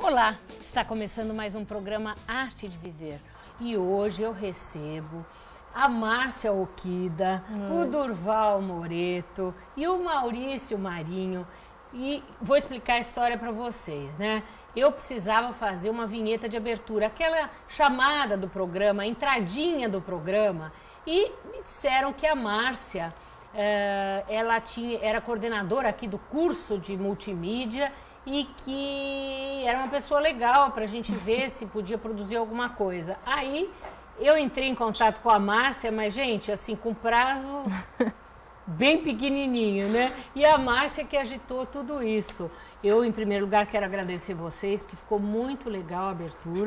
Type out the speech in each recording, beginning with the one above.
Olá, está começando mais um programa Arte de Viver e hoje eu recebo a Márcia Okida, o Durval Moreto e o Maurício Marinho e vou explicar a história para vocês, né? Eu precisava fazer uma vinheta de abertura, aquela chamada do programa, a entradinha do programa, e me disseram que a Márcia, ela era coordenadora aqui do curso de multimídia e que era uma pessoa legal para a gente ver se podia produzir alguma coisa. Aí eu entrei em contato com a Márcia, mas, gente, assim, com prazo bem pequenininho, né? E a Márcia que agitou tudo isso. Eu, em primeiro lugar, quero agradecer vocês, porque ficou muito legal a abertura.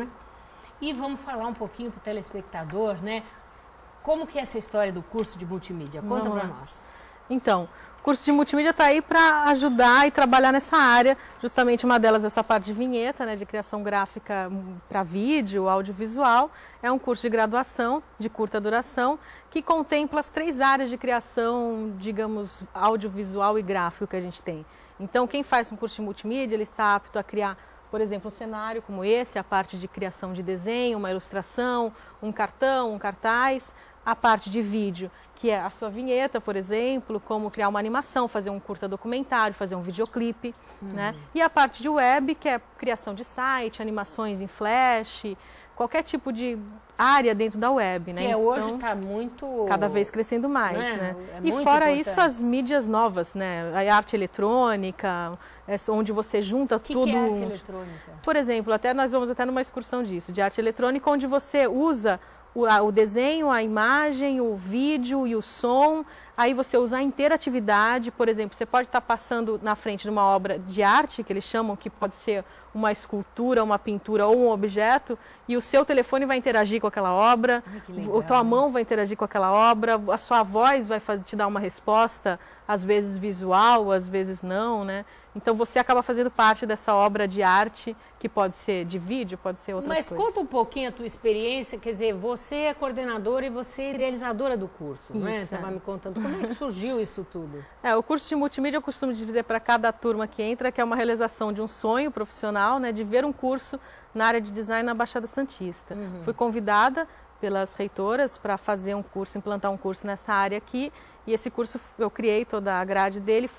E vamos falar um pouquinho para o telespectador, né? Como que é essa história do curso de multimídia? Conta para nós. Então, o curso de multimídia está aí para ajudar e trabalhar nessa área, justamente uma delas essa parte de vinheta, né, de criação gráfica para vídeo, audiovisual. É um curso de graduação de curta duração que contempla as 3 áreas de criação, digamos, audiovisual e gráfico que a gente tem. Então, quem faz um curso de multimídia, ele está apto a criar, por exemplo, um cenário como esse, a parte de criação de desenho, uma ilustração, um cartão, um cartaz, a parte de vídeo, que é a sua vinheta, por exemplo, como criar uma animação, fazer um curta documentário, fazer um videoclipe, né? E a parte de web, que é criação de site, animações em flash, qualquer tipo de área dentro da web, né? Que hoje está muito... Cada vez crescendo mais, né? É e muito fora importante. isso, as mídias novas, né? A arte eletrônica, onde você junta tudo... O que é arte eletrônica? Por exemplo, nós vamos até numa excursão disso, de arte eletrônica, onde você usa o desenho, a imagem, o vídeo e o som, aí você usa a interatividade, por exemplo, você pode estar passando na frente de uma obra de arte, que eles chamam, que pode ser uma escultura, uma pintura ou um objeto, e o seu telefone vai interagir com aquela obra, a tua mão vai interagir com aquela obra, a sua voz vai te dar uma resposta, às vezes visual, às vezes não, né? Então você acaba fazendo parte dessa obra de arte, que pode ser de vídeo, pode ser outras coisas. Mas conta um pouquinho a tua experiência, quer dizer, você é coordenadora e você é idealizadora do curso, não é? Estava me contando, como é que surgiu isso tudo? O curso de multimídia eu costumo dizer para cada turma que entra que é uma realização de um sonho profissional, né, de ver um curso na área de design na Baixada Santista. Fui convidada pelas reitoras para fazer um curso, implantar um curso nessa área aqui, e esse curso eu criei toda a grade dele,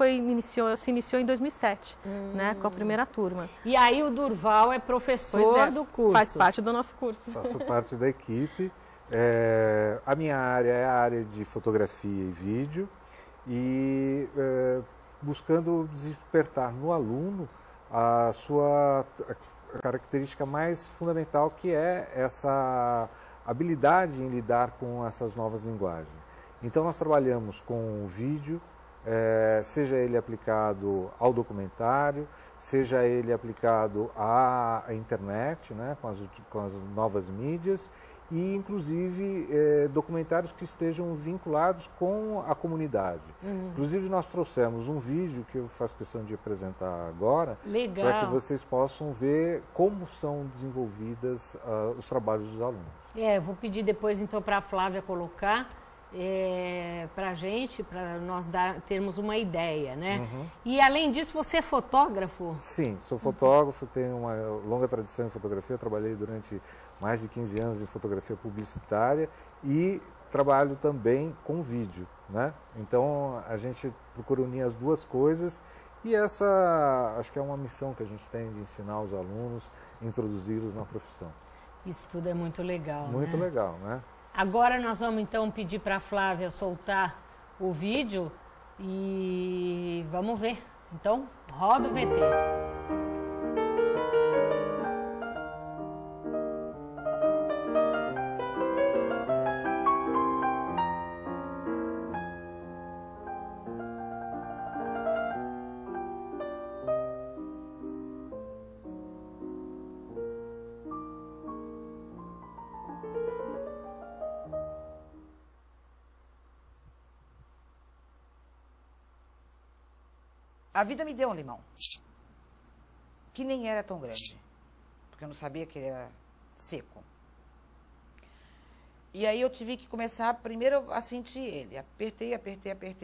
se iniciou em 2007, né, com a primeira turma. E aí o Durval é professor do curso? Faz parte do nosso curso. Faço parte da equipe. A minha área é a área de fotografia e vídeo, e buscando despertar no aluno a sua característica mais fundamental, que é essa habilidade em lidar com essas novas linguagens. Então nós trabalhamos com o vídeo, seja ele aplicado ao documentário, seja ele aplicado à internet, né, com as novas mídias, e inclusive documentários que estejam vinculados com a comunidade. Inclusive nós trouxemos um vídeo que eu faço questão de apresentar agora, para que vocês possam ver como são desenvolvidas os trabalhos dos alunos. Vou pedir depois então para a Flávia colocar para a gente, para nós termos uma ideia, né? E além disso, você é fotógrafo? Sim, sou fotógrafo, tenho uma longa tradição em fotografia, trabalhei durante mais de 15 anos em fotografia publicitária e trabalho também com vídeo, né? Então a gente procura unir as duas coisas, e essa acho que é uma missão que a gente tem, de ensinar os alunos, introduzi-los na profissão. Isso tudo é muito legal, Muito legal, né? Agora nós vamos então pedir para a Flávia soltar o vídeo e vamos ver. Então, roda o VT. A vida me deu um limão, que nem era tão grande, porque eu não sabia que ele era seco. E aí eu tive que começar primeiro a sentir ele. Apertei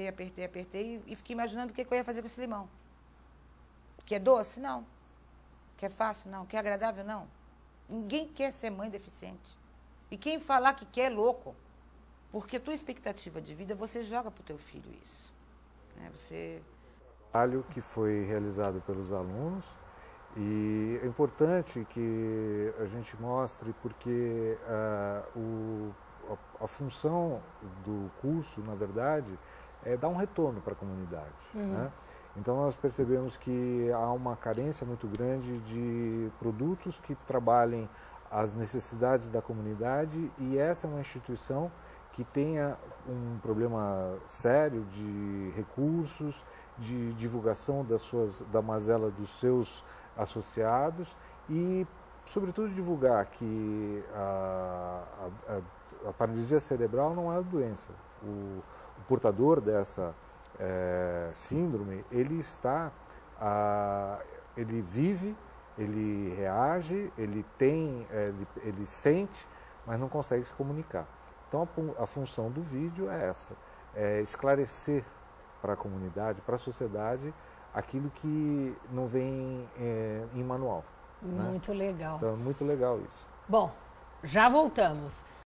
e fiquei imaginando o que eu ia fazer com esse limão. Que é doce? Não. Que é fácil? Não. Que é agradável? Não. Ninguém quer ser mãe deficiente. E quem falar que quer é louco. Porque tua expectativa de vida, você joga pro teu filho isso. Né? Você... Trabalho que foi realizado pelos alunos e é importante que a gente mostre porque a função do curso, na verdade, é dar um retorno para a comunidade. Né? Então nós percebemos que há uma carência muito grande de produtos que trabalhem as necessidades da comunidade e essa é uma instituição que tenha um problema sério de recursos, de divulgação da mazela dos seus associados e, sobretudo, divulgar que a paralisia cerebral não é uma doença. O portador dessa síndrome, ele vive, ele reage, ele sente, mas não consegue se comunicar. Então a função do vídeo é essa, é esclarecer para a comunidade, para a sociedade, aquilo que não vem em manual. Muito legal. Então é muito legal isso. Bom, já voltamos.